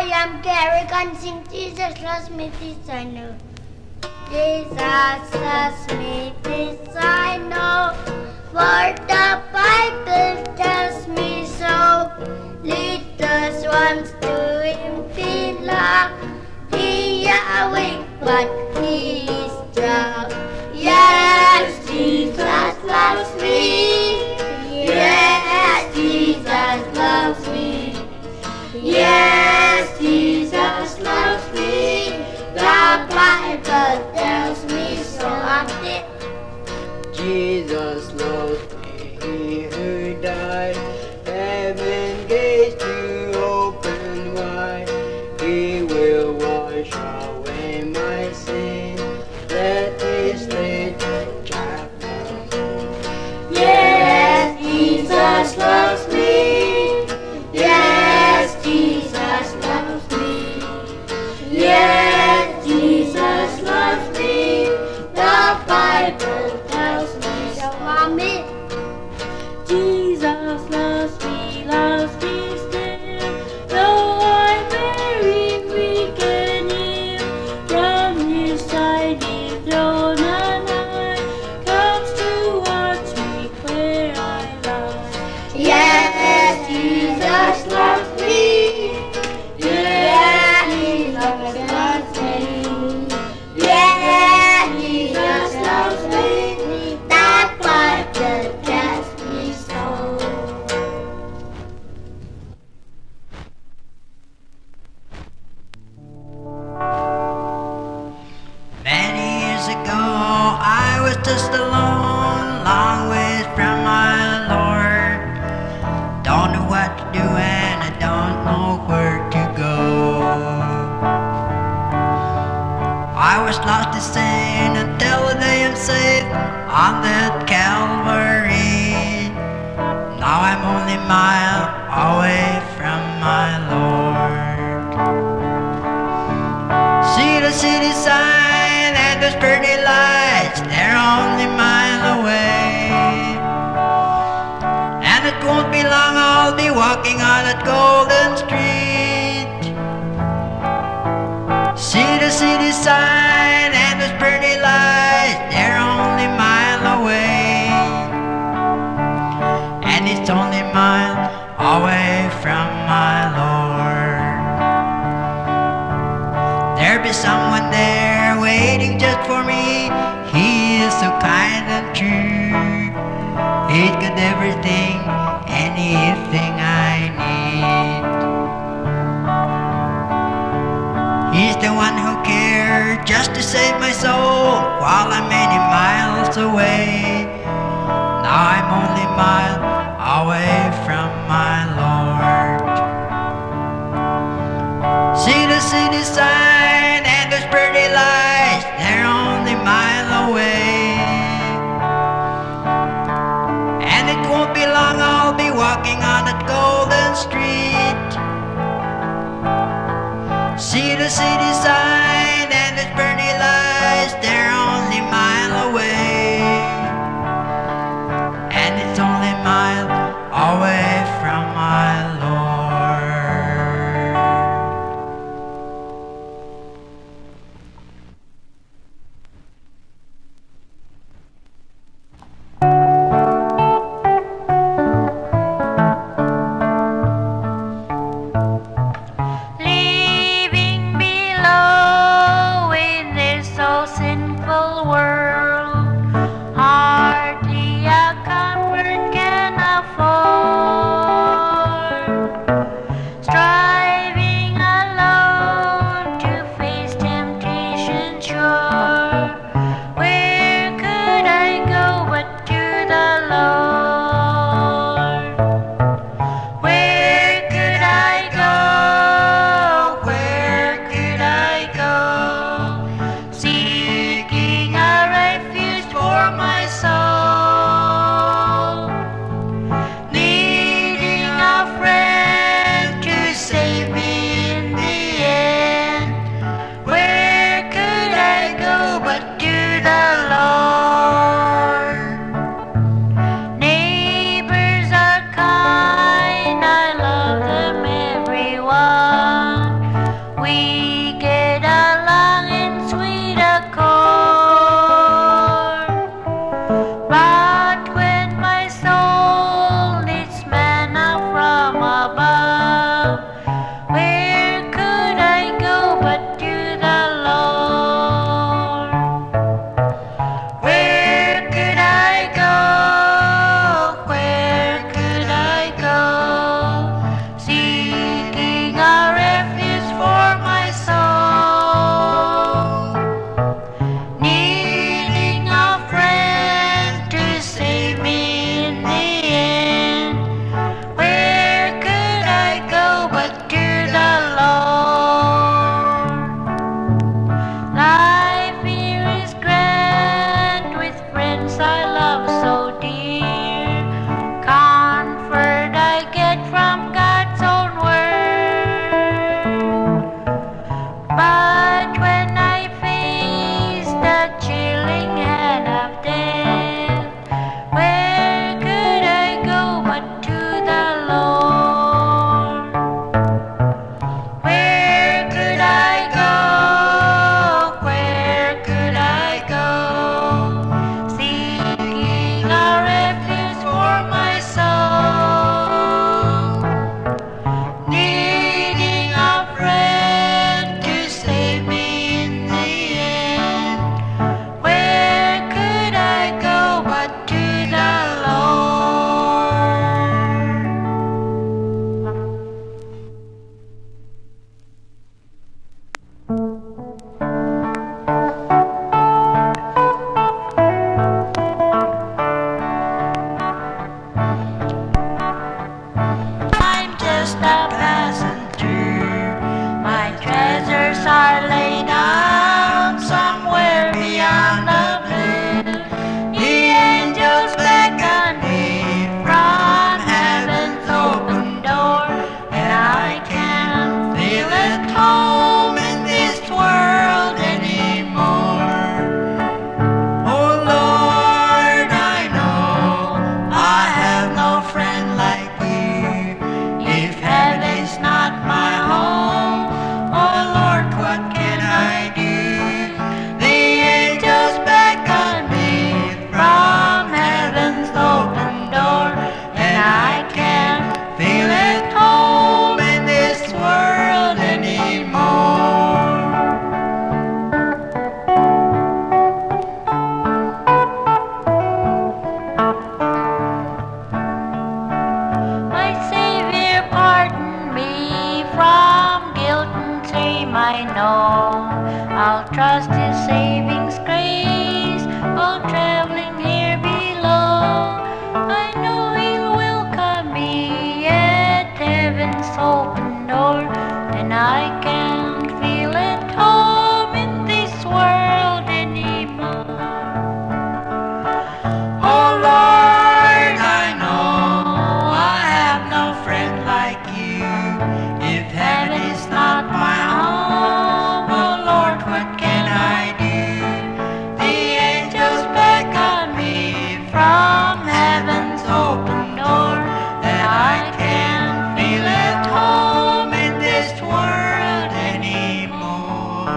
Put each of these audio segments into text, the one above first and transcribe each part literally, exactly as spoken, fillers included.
am Gary Gunn, Jesus loves me, this I know. Jesus loves me, this I know. For the Bible tells me so. Little ones to him belong. He awake, but he is strong. Yes, Jesus loves me. Yes, Jesus loves me. Yes, Jesus loves me. The Bible tells me so. Jesus loves me, he who died. Heaven gates to open wide. He will wash away my sin. Let his little child know. Yes, Jesus loves me. Yes, Jesus loves me. Yes, Jesus loves me. The Bible tells me so. Mommy. Jesus loves me, loves me still, though I'm very weak and ill. From his side he throne on high, comes to watch me where I lie. Yes, Jesus loves me. Yes, Jesus loves me. Yes, Jesus loves me. That Bible tells me so. Many years ago, I was just alone, long ways from my Lord. Don't know what to do and I don't know where to go. I was lost in sin until the day I'm saved on that Calvary. Now I'm only a mile away from my Lord. See the city sign and those pretty lights, they're only a mile away. And it won't be long, I'll be walking on that golden street. See the city sign and those pretty lights, they're only a mile away. And it's only a mile away from my Lord. There be someone there waiting just for me. He is so kind and true. He's got everything, anything I need. He's the one who cared just to save my soul while I'm many miles away. Now I'm only a mile away from my Lord. See the city sign and those pretty lights, they're only a mile away. And it won't be long, I'll be walking on that golden street. See the city sign and those pretty lights, they're only a mile away. And it's only a mile away from my Lord. Leaving below in this so sinful world, hardly a comfort can afford. Striving alone to face temptation sure, where could I go but to the Lord? Where could I go? Where could I go? Seeking a refuge for my soul. Needing a friend I know I'll trust His saving grace while traveling here below. I know He will welcome me at heaven's open door, and I can't feel at home in this world anymore. Oh Lord, I know I have no friend like you. If heaven is not my home, oh Lord, what can I do? The angels beckon me from heaven's open door, and I can't feel at home in this world anymore.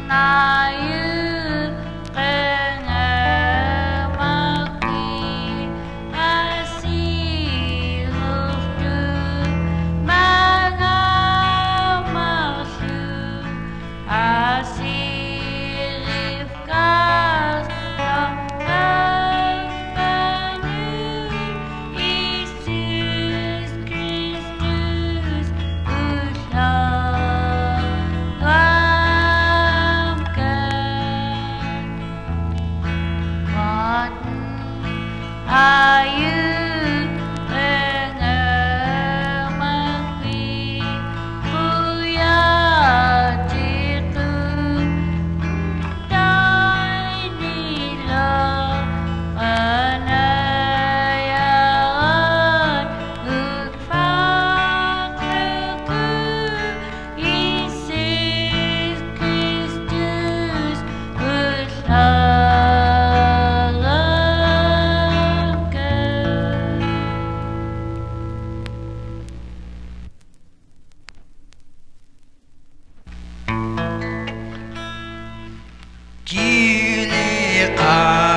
Julie,